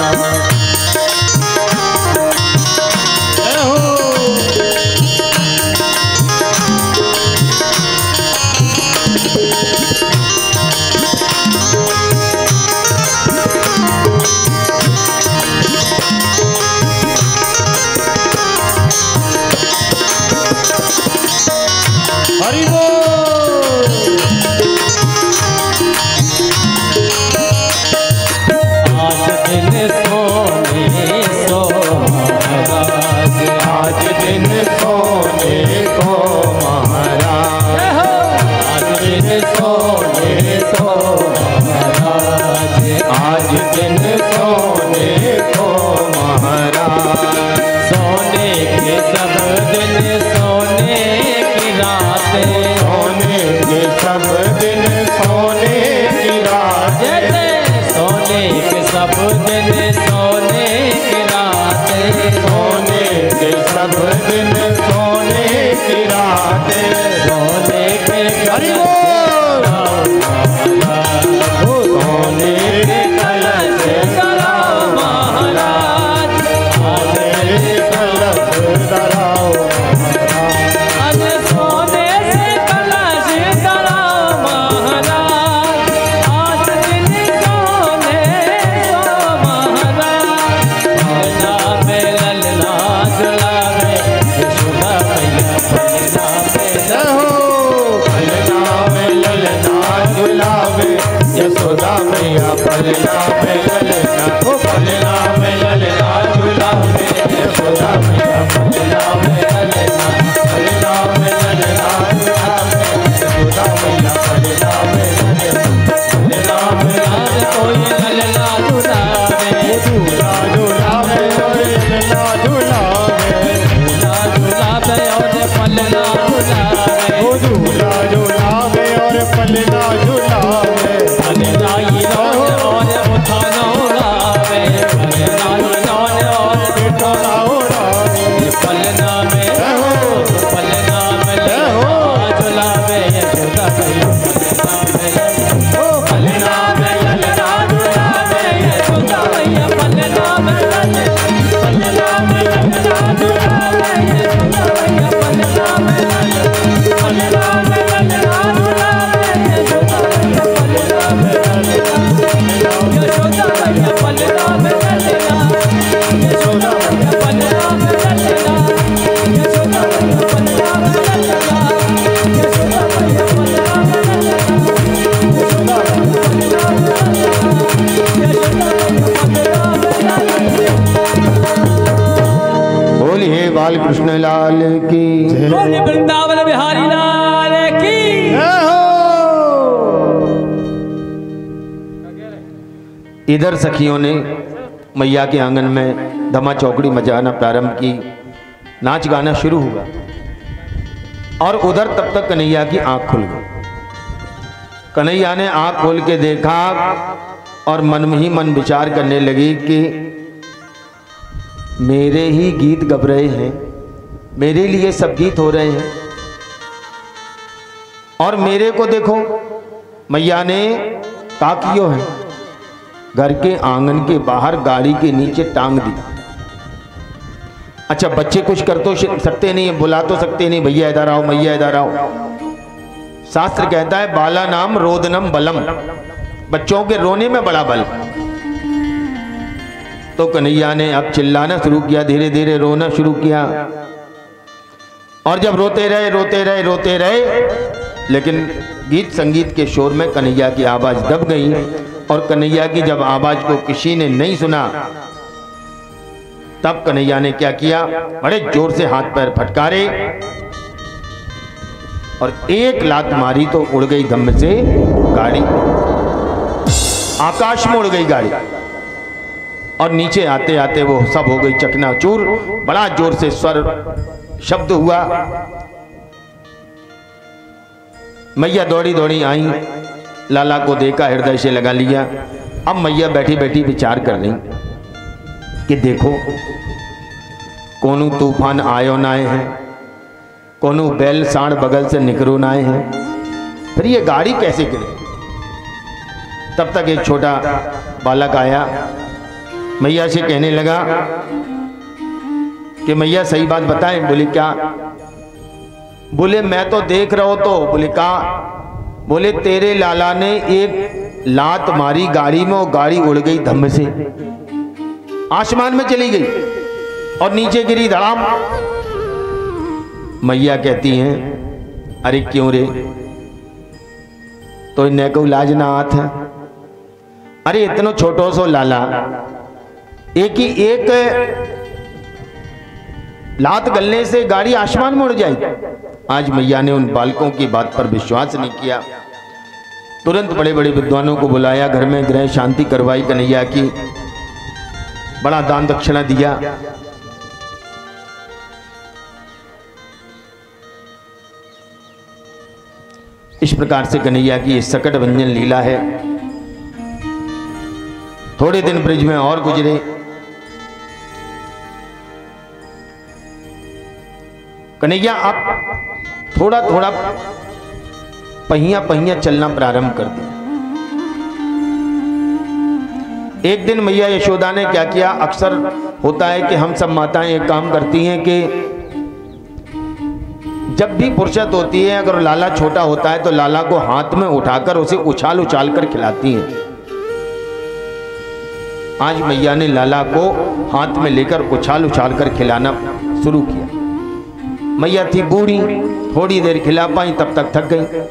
हरि बोल। आज दिन सोने सो महाराज, आज दिन सोने को महाराज, आज दिन सोने सो महाराज, आज दिन सोने को महाराज। सोने के सब दिन सोने की रातें, सोने के सब दिन सोने की रातें, सोने के सब दिन सोने की रातें, सोने के सब दिन सोने की रातें। सोने के हरि बोल। ओ सोने के कलश कराओ महाराज, सोने के कलश धराओ महाराज। आज सोने से कलश कराओ महाराज, आज दिन सोने सो महाराज। पलना में ललना झुलावे, यशोदा मैया पलना में जय हो। पलना में ललना झुलावे, यशोदा मैया पलना में ललना। ओ पलना में ललना झुलावे, यशोदा मैया पलना में ललना। पलना में ललना झुलावे, यशोदा मैया पलना में ललना। पलना में आज कोई ललना झुलावे, झूला झुलावे, ललना झुलावे। झूला झुलावे और पलना झुलावे, ओ झूला झुलावे और पलना झुलावे। पलना ही रोज और उठाना उड़ावे, पलना ही रोज और बिठोला उड़ावे। पलना में पलना में ललना झुलावे, यशोदा मैया पलना में। ओ पलना में ललना झुलावे, यशोदा मैया पलना में ललना, पलना में ललना झुलावे, यशोदा मैया पलना में ललना, पलना में ललना झुलावे, यशोदा मैया पलना में ललना, यशोदा मैया पलना में ललना, यशोदा मैया पलना में ललना, यशोदा मैया पलना में ललना, यशोदा मैया पलना में बोलिए बाल कृष्ण लाल की। बोले वृंदावन बिहारी लाल की। इधर सखियों ने मैया के आंगन में धमा चौकड़ी मचाना प्रारंभ की, नाच गाना शुरू हुआ और उधर तब तक कन्हैया की आंख खुल गई। कन्हैया ने आंख खोल के देखा और मन में ही मन विचार करने लगी कि मेरे ही गीत गब रहे हैं, मेरे लिए सब गीत हो रहे हैं और मेरे को देखो मैया ने ताकियो है घर के आंगन के बाहर गाड़ी के नीचे टांग दी। अच्छा बच्चे कुछ कर तो सकते नहीं, बुला तो सकते नहीं, भैया इधर आओ, मैया इधर आओ। शास्त्र कहता है बाला नाम रोदनम बलम, बच्चों के रोने में बड़ा बल। तो कन्हैया ने अब चिल्लाना शुरू किया, धीरे धीरे रोना शुरू किया और जब रोते रहे रोते रहे रोते रहे लेकिन गीत संगीत के शोर में कन्हैया की आवाज दब गई और कन्हैया की जब आवाज को किसी ने नहीं सुना तब कन्हैया ने क्या किया, बड़े जोर से हाथ पैर फटकारे और एक लात मारी तो उड़ गई धम्म से गाड़ी, आकाश में उड़ गई गाड़ी और नीचे आते आते वो सब हो गई चकनाचूर। बड़ा जोर से स्वर शब्द हुआ। मैया दौड़ी दौड़ी आई, लाला को देखा, हृदय से लगा लिया। अब मैया बैठी बैठी विचार कर रही कि देखो कोनू तूफान आयो ना आए हैं, कोनू बैल सांड बगल से निकरो ना आए हैं, फिर ये गाड़ी कैसे गिरे। तब तक एक छोटा बालक आया, मैया से कहने लगा कि मैया सही बात बताएं। बोले क्या? बोले मैं तो देख रहा हूं। तो बोले कहा? बोले तेरे लाला ने एक लात मारी गाड़ी में, और गाड़ी उड़ गई धम्म से, आसमान में चली गई और नीचे गिरी धड़ाम। मैया कहती हैं अरे क्यों रे, तो इन्हें को लाज ना आत है। अरे इतना छोटो सो लाला, एक ही एक लात गलने से गाड़ी आसमान में उड़ जाएगी। आज मैया ने उन बालकों की बात पर विश्वास नहीं किया। तुरंत बड़े बड़े विद्वानों को बुलाया, घर में ग्रह शांति करवाई कन्हैया की, बड़ा दान दक्षिणा दिया। इस प्रकार से कन्हैया की ये सकट भंजन लीला है। थोड़े दिन ब्रिज में और गुजरे। कन्हैया अब थोड़ा थोड़ा पहिया पहिया चलना प्रारंभ कर दिया। एक दिन मैया यशोदा ने क्या किया, अक्सर होता है कि हम सब माताएं एक काम करती हैं कि जब भी फुर्सत होती है, अगर लाला छोटा होता है तो लाला को हाथ में उठाकर उसे उछाल उछाल कर खिलाती हैं। आज मैया ने लाला को हाथ में लेकर उछाल उछाल कर खिलाना शुरू किया। मैया थी बूढ़ी, थोड़ी देर खिला पाई, तब तक थक गई।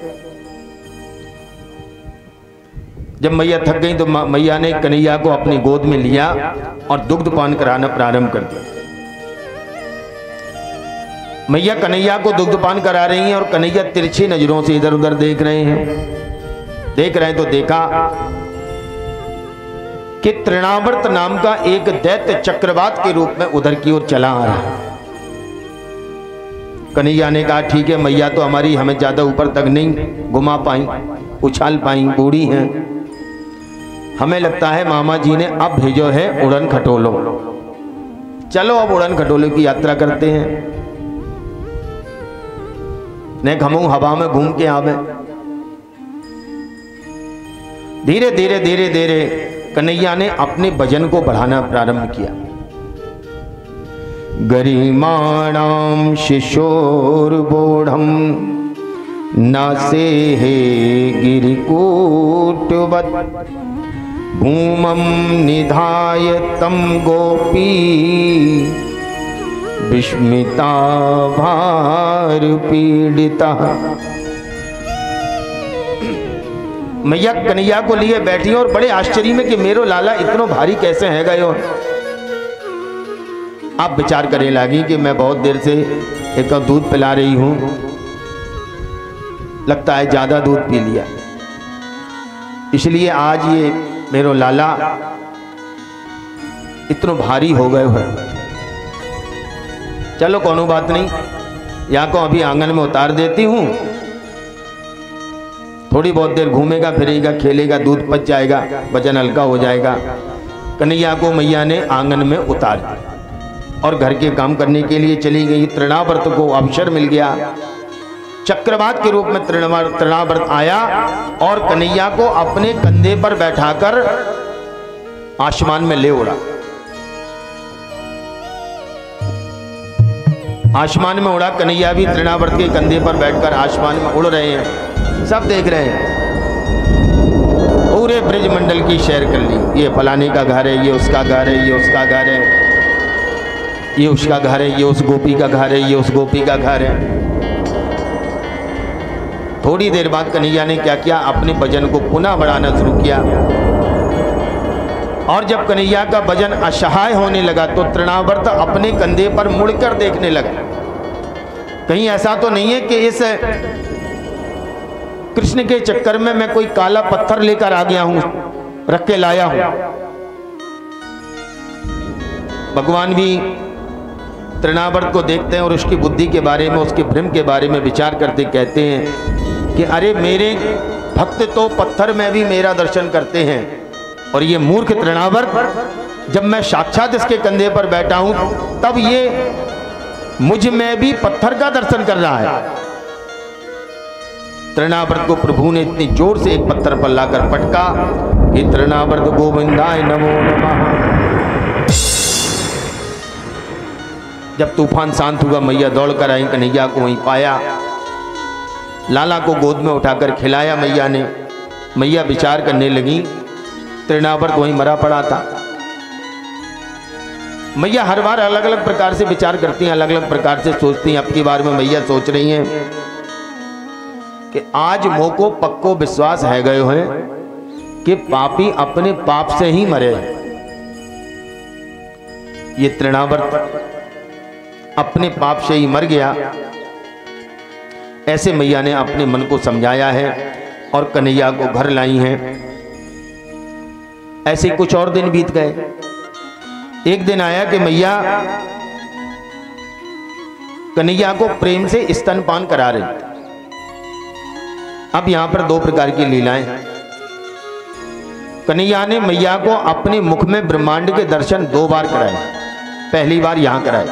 जब मैया थक गई तो मैया ने कन्हैया को अपनी गोद में लिया और दुग्ध पान कराना प्रारंभ कर दिया। मैया कन्हैया को दुग्ध पान करा रही हैं और कन्हैया तिरछी नजरों से इधर उधर देख रहे हैं। देख रहे हैं तो देखा कि तृणावर्त नाम का एक दैत्य चक्रवात के रूप में उधर की ओर चला आ रहा। कन्हैया ने कहा ठीक है मैया, तो हमारी हमें ज्यादा ऊपर तक नहीं घुमा पाई, उछाल पाई, बूढ़ी हैं, हमें लगता है मामा जी ने अब भेजो है उड़न खटोलो। चलो अब उड़न खटोले की यात्रा करते हैं, ने घमू हवा में घूम के आवे। धीरे धीरे धीरे धीरे कन्हैया ने अपने भजन को बढ़ाना प्रारंभ किया। गरिमाणाम शिशोर्बोढ़म नासे हे गिरिकूटवत् भूमं निधाय तम गोपी विस्मिता भार पीड़िता। मैया कन्हैया को लिए बैठी और बड़े आश्चर्य में कि मेरो लाला इतना भारी कैसे है गयो। आप विचार करने लगी कि मैं बहुत देर से एक दूध पिला रही हूं, लगता है ज्यादा दूध पी लिया, इसलिए आज ये मेरो लाला इतना भारी हो गए हो। चलो कोनो बात नहीं, यहाँ को अभी आंगन में उतार देती हूं, थोड़ी बहुत देर घूमेगा फिरेगा खेलेगा, दूध पच जाएगा, वजन हल्का हो जाएगा। कन्हैया को मैया ने आंगन में उतार दिया और घर के काम करने के लिए चली गई। तृणावर्त को अवसर मिल गया, चक्रवात के रूप में तृणावर्त आया और कन्हैया को अपने कंधे पर बैठाकर आसमान में ले उड़ा। आसमान में उड़ा कन्हैया भी तृणावर्त के कंधे पर बैठकर आसमान में उड़ रहे हैं, सब देख रहे हैं। पूरे ब्रिज मंडल की सैर कर ली, ये फलाने का घर है, ये उसका घर है, ये उसका घर है, ये उसका घर है, ये उस गोपी का घर है, ये उस गोपी का घर है। थोड़ी देर बाद कन्हैया ने क्या किया, अपने भजन को पुनः बढ़ाना शुरू किया। और जब कन्हैया का भजन असहाय होने लगा तो तृणावर्त अपने कंधे पर मुड़कर देखने लगा, कहीं ऐसा तो नहीं है कि इस कृष्ण के चक्कर में मैं कोई काला पत्थर लेकर आ गया हूं, रख के लाया हूं। भगवान भी तृणावर्त को देखते हैं और उसकी बुद्धि के बारे में, उसके भ्रम के बारे में विचार करते कहते हैं कि अरे मेरे भक्त तो पत्थर में भी मेरा दर्शन करते हैं, और ये मूर्ख तृणावर्त जब मैं साक्षात इसके कंधे पर बैठा हूं तब ये मुझ में भी पत्थर का दर्शन कर रहा है। तृणावर्त को प्रभु ने इतनी जोर से एक पत्थर पर लाकर पटका कि तृणावर्त गोविंदाय नमो नमः। जब तूफान शांत हुआ, मैया दौड़कर आई, कन्हैया को वहीं पाया, लाला को गोद में उठाकर खिलाया मैया ने। मैया विचार करने लगी, तृणावर्त वहीं मरा पड़ा था। मैया हर बार अलग अलग प्रकार से विचार करती हैं, अलग अलग प्रकार से सोचती हैं। अब की बार में मैया सोच रही हैं कि आज मोको पक्को विश्वास है गए हैं कि पापी अपने पाप से ही मरे। ये तृणावर्त अपने पाप से ही मर गया, ऐसे मैया ने अपने मन को समझाया है और कन्हैया को घर लाई हैं। ऐसे कुछ और दिन बीत गए। एक दिन आया कि मैया कन्हैया को प्रेम से स्तनपान करा रही थी। अब यहां पर दो प्रकार की लीलाएं हैं। कन्हैया ने मैया को अपने मुख में ब्रह्मांड के दर्शन दो बार कराए। पहली बार यहां कराए।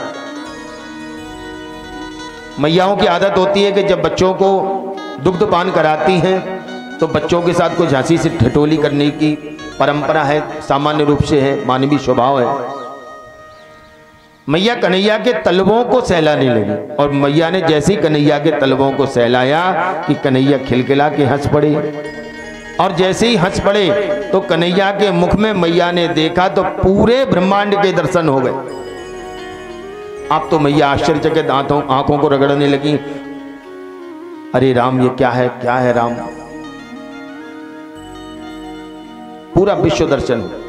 मैयाओं की आदत होती है कि जब बच्चों को दुग्धपान कराती हैं तो बच्चों के साथ कुछ हंसी से ठिठोली करने की परंपरा है, सामान्य रूप से है, मानवीय स्वभाव है। मैया कन्हैया के तलवों को सहलाने लगी और मैया ने जैसे ही कन्हैया के तलवों को सहलाया कि कन्हैया खिलखिला के हंस पड़े। और जैसे ही हंस पड़े तो कन्हैया के मुख में मैया ने देखा तो पूरे ब्रह्मांड के दर्शन हो गए। अब तो मैया आश्चर्यचकित आंखों आंखों को रगड़ने लगी। अरे राम, ये क्या है, क्या है राम। पूरा विश्व दर्शन हो।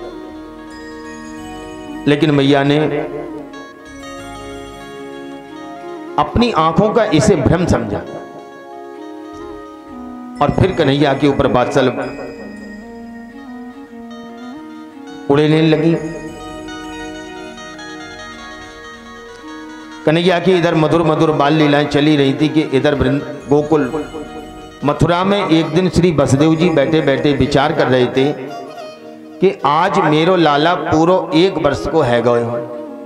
लेकिन मैया ने अपनी आंखों का इसे भ्रम समझा और फिर कन्हैया के ऊपर बादशाह उड़ने लगी। कन्हैया की इधर मधुर मधुर बाल लीलाएं चली रही थी कि इधर गोकुल मथुरा में एक दिन श्री वसुदेव जी बैठे बैठे विचार कर रहे थे कि आज मेरो लाला पूरो एक वर्ष को है गए हो।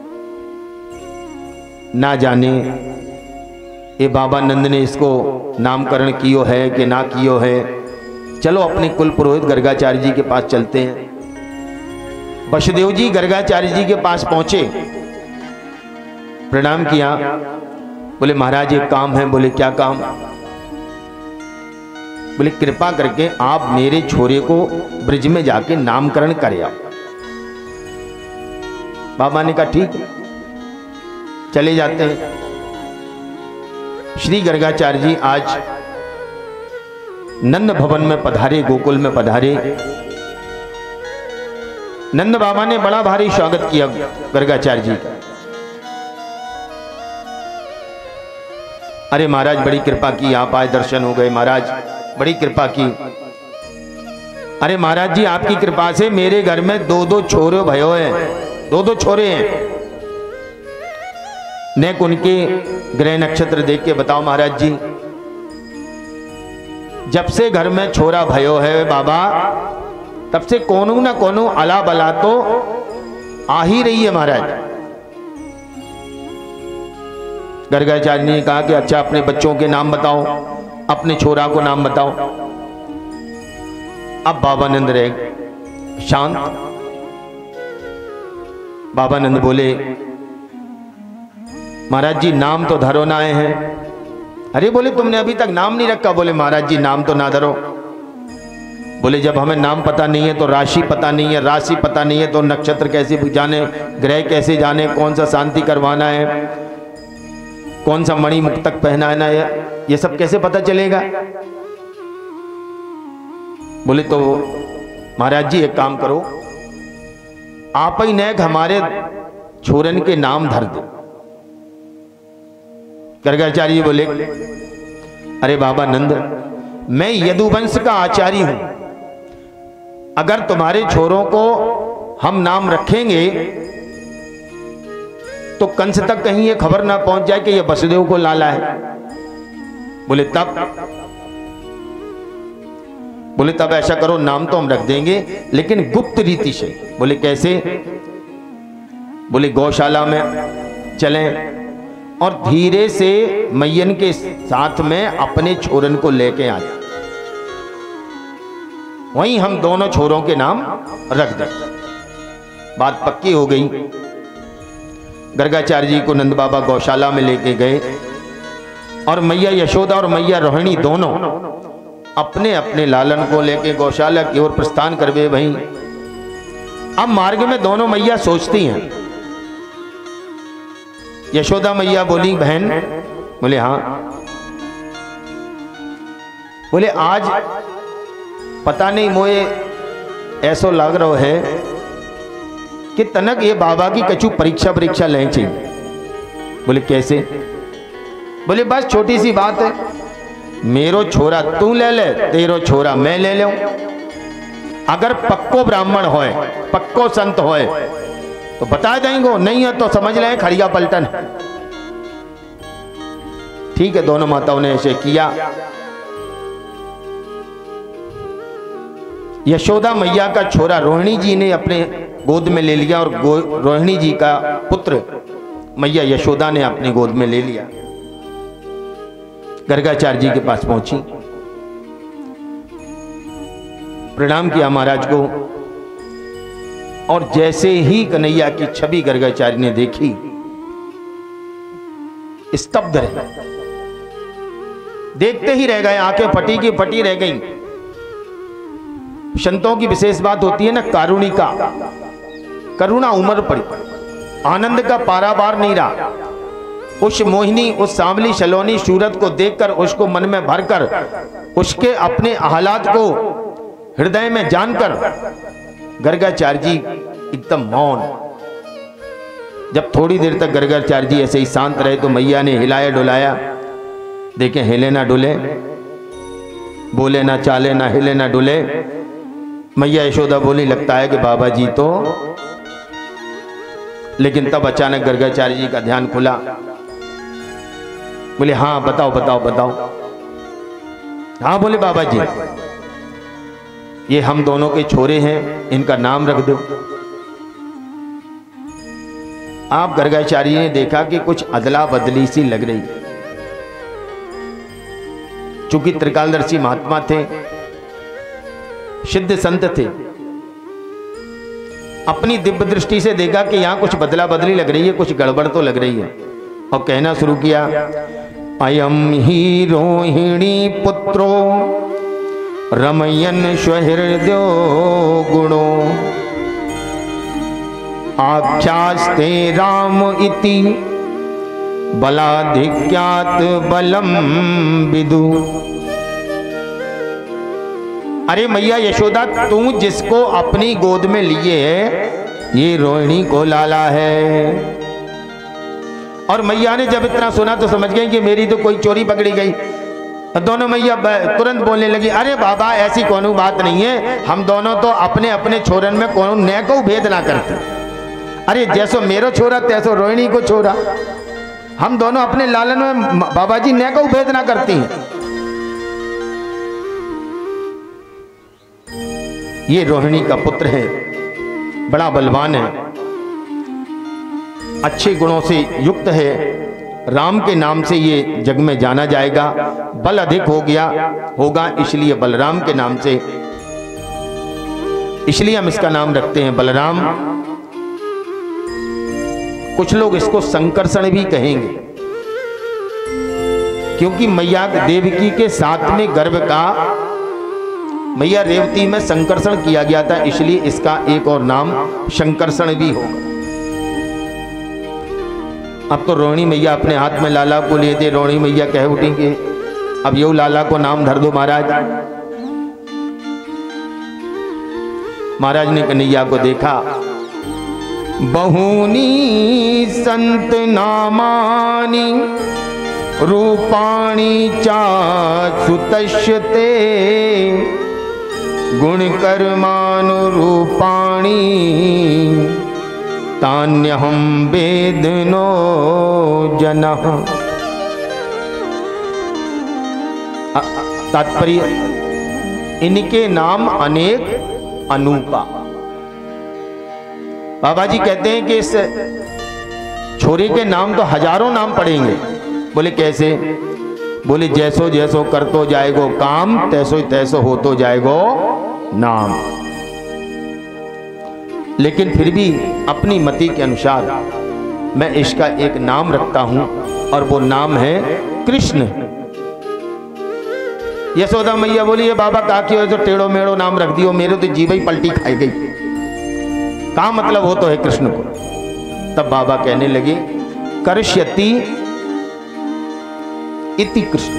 ना जाने ये बाबा नंद ने इसको नामकरण कियो है कि ना कियो है। चलो अपने कुल पुरोहित गर्गाचार्य जी के पास चलते हैं। वसुदेव जी गर्गाचार्य जी के पास पहुंचे, प्रणाम किया। बोले महाराज एक काम है। बोले क्या काम? बोले कृपा करके आप मेरे छोरे को ब्रिज में जाके नामकरण कर आओ। बाबा ने कहा ठीक है, चले जाते हैं। श्री गर्गाचार्य जी आज नंद भवन में पधारे, गोकुल में पधारे। नंद बाबा ने बड़ा भारी स्वागत किया गर्गाचार्य जी का। अरे महाराज बड़ी कृपा की, आप आए, दर्शन हो गए। महाराज बड़ी कृपा की। अरे महाराज जी आपकी कृपा से मेरे घर में दो दो छोरे भयो हैं, दो दो छोरे हैं। नेक उनके ग्रह नक्षत्र देख के बताओ महाराज जी। जब से घर में छोरा भयो है बाबा, तब से कोनो ना कोनो अला बला तो आ ही रही है महाराज। गर्गाचार्य ने कहा कि अच्छा अपने बच्चों के नाम बताओ, अपने छोरा को नाम बताओ। अब बाबा नंद रहे शांत। बाबा नंद बोले महाराज जी नाम तो धरो ना आए हैं। अरे बोले तुमने अभी तक नाम नहीं रखा। बोले महाराज जी नाम तो ना धरो। बोले जब हमें नाम पता नहीं है तो राशि पता नहीं है, राशि पता नहीं है तो नक्षत्र कैसे जाने, ग्रह कैसे जाने, कौन सा शांति करवाना है, कौन सा मणि मुक्तक पहनाना है, ये सब कैसे पता चलेगा? बोले तो महाराज जी एक काम करो, आप ही नेक हमारे छोरन के नाम धर दो। गर्गाचार्य बोले अरे बाबा नंद, मैं यदुवंश का आचार्य हूं। अगर तुम्हारे छोरों को हम नाम रखेंगे तो कंस तक कहीं ये खबर ना पहुंच जाए कि ये वसुदेव को लाला है। बोले तब बोले तब ऐसा करो, नाम तो हम रख देंगे लेकिन गुप्त रीति से। बोले कैसे? बोले गौशाला में चलें और धीरे से मैयन के साथ में अपने छोरन को लेके आ जाए, वहीं हम दोनों छोरों के नाम रख दें। बात पक्की हो गई। गर्गाचार्य जी को नंद बाबा गौशाला में लेके गए और मैया यशोदा और मैया रोहिणी दोनों अपने अपने लालन को लेके गौशाला की ओर प्रस्थान करवे। वहीं अब मार्ग में दोनों मैया सोचती हैं। यशोदा मैया बोली, बहन। बोले हाँ। बोले आज पता नहीं मोए ऐसो लग रहा है कि तनक ये बाबा की कछु परीक्षा परीक्षा लें चाहिए। बोले कैसे? बोले बस छोटी सी बात है, मेरो छोरा तू ले ले, तेरो छोरा मैं ले लूं। अगर पक्को ब्राह्मण होए, पक्को संत होए तो बता देंगे, नहीं है तो समझ लें खड़िया पलटन। ठीक है, दोनों माताओं ने ऐसे किया। यशोदा मैया का छोरा रोहिणी जी ने अपने गोद में ले लिया और रोहिणी जी का पुत्र मैया यशोदा ने अपनी गोद में ले लिया। गर्गाचार्य जी के पास पहुंची, प्रणाम किया महाराज को, और जैसे ही कन्हैया की छवि गर्गाचार्य ने देखी स्तब्ध रहे, देखते ही रह गए, आंखें फटी की फटी रह गई। संतों की विशेष बात होती है ना, कारुणिका, करुणा उमड़ पड़ी, आनंद का पारावार नहीं रहा। उस मोहिनी, उस सांवली सलोनी सूरत को देखकर, उसको मन में भरकर, उसके अपने हालात को हृदय में जानकर गर्गाचार्य जी एकदम मौन। जब थोड़ी देर तक गर्गाचार्य जी ऐसे ही शांत रहे तो मैया ने हिलाया डुलाया। देखें, हिले ना डुले, बोले ना चाले, ना हिले ना डुले। मैया यशोदा बोली, लगता है कि बाबा जी तो। लेकिन तब अचानक गर्गाचार्य जी का ध्यान खुला। बोले हाँ बताओ बताओ बताओ। हाँ बोले बाबा जी, ये हम दोनों के छोरे हैं, इनका नाम रख दो। आप गर्गाचार्य ने देखा कि कुछ अदला बदली सी लग रही। चूंकि त्रिकालदर्शी महात्मा थे, सिद्ध संत थे, अपनी दिव्य दृष्टि से देखा कि यहां कुछ बदला बदली लग रही है, कुछ गड़बड़ तो लग रही है, और कहना शुरू किया, अयम ही रोहिणी पुत्रो रमयन स्वहृदयो गुणो आख्यास्ते राम इति बलाधिक्यात बलम विदु। अरे मैया यशोदा, तू जिसको अपनी गोद में लिए है, ये रोहिणी को लाला है। और मैया ने जब इतना सुना तो समझ गई कि मेरी तो कोई चोरी पकड़ी गई। दोनों मैया तुरंत बोलने लगी, अरे बाबा ऐसी कोनो बात नहीं है, हम दोनों तो अपने अपने छोरन में कोनो न को भेद ना करते। अरे जैसो मेरो छोरा तैसो रोहिणी को छोरा, हम दोनों अपने लालन में बाबा जी न को भेद ना करती हैं। ये रोहिणी का पुत्र है, बड़ा बलवान है, अच्छे गुणों से युक्त है, राम के नाम से ये जग में जाना जाएगा। बल अधिक हो गया होगा, इसलिए बलराम के नाम से, इसलिए हम इसका नाम रखते हैं बलराम। कुछ लोग इसको संकर्षण भी कहेंगे, क्योंकि मैया देवकी के साथ में गर्भ का मैया रेवती में संकर्षण किया गया था, इसलिए इसका एक और नाम शंकरषण भी होगा। अब तो रोहिणी मैया अपने हाथ में लाला को लिए थे, रोहिणी मैया कह उठेंगे, अब यो लाला को नाम धर दो महाराज। महाराज ने कन्हैया को देखा, बहुनी संत नामानी रूपाणी चासुतश्यते गुण कर्मानुरूपाणी तान्यहं वेदनो जनः। तात्पर्य, इनके नाम अनेक अनूपा। बाबा जी कहते हैं कि इस छोरे के नाम तो हजारों नाम पड़ेंगे। बोले कैसे? बोले जैसो जैसो कर तो जाएगो काम, तैसो तैसो हो तो जाएगो नाम। लेकिन फिर भी अपनी मति के अनुसार मैं इसका एक नाम रखता हूं और वो नाम है कृष्ण। यशोदा मैया बोली ये बाबा का की हो तो टेढ़ो मेढ़ो नाम रख दियो, मेरे तो जीव ही पलटी खाई गई, का मतलब हो तो है कृष्ण को। तब बाबा कहने लगे करष्यति इति कृष्ण।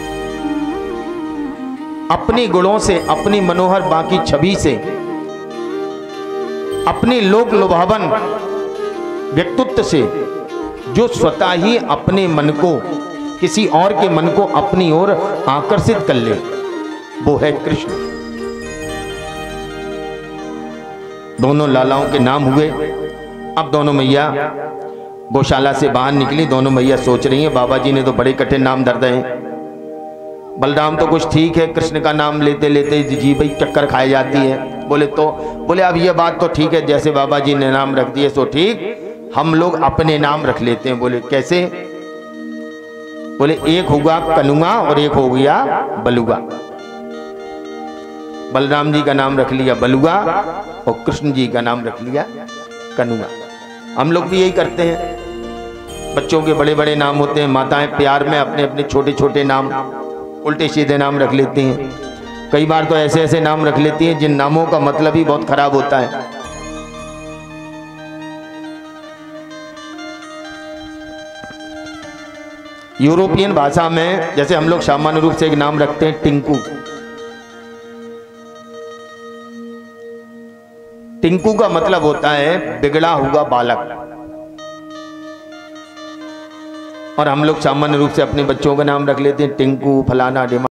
अपने गुणों से, अपनी मनोहर बाकी छवि से, अपने लोक लुभावन व्यक्तित्व से जो स्वतः ही अपने मन को, किसी और के मन को अपनी ओर आकर्षित कर ले, वो है कृष्ण। दोनों लालाओं के नाम हुए। अब दोनों मैया गौशाला से बाहर निकली। दोनों मैया सोच रही हैं बाबा जी ने तो बड़े कठिन नाम धर दिए। बलराम तो कुछ ठीक है, कृष्ण का नाम लेते लेते जी भाई चक्कर खाई जाती है। बोले तो बोले अब ये बात तो ठीक है, जैसे बाबा जी ने नाम रख दिए सो ठीक, हम लोग अपने नाम रख लेते हैं। बोले कैसे? बोले एक होगा कनुआ और एक हो गया बलुआ। बलराम जी का नाम रख लिया बलुआ और कृष्ण जी का नाम रख लिया कनुआ। हम लोग भी यही करते हैं। बच्चों के बड़े बड़े नाम होते हैं, माताएं प्यार में अपने अपने छोटे छोटे नाम, उल्टे सीधे नाम रख लेती हैं। कई बार तो ऐसे ऐसे नाम रख लेती हैं जिन नामों का मतलब ही बहुत खराब होता है। यूरोपियन भाषा में जैसे हम लोग सामान्य रूप से एक नाम रखते हैं टिंकू। टिंकू का मतलब होता है बिगड़ा हुआ बालक। और हम लोग सामान्य रूप से अपने बच्चों का नाम रख लेते हैं टिंकू, फलाना, ढिमा।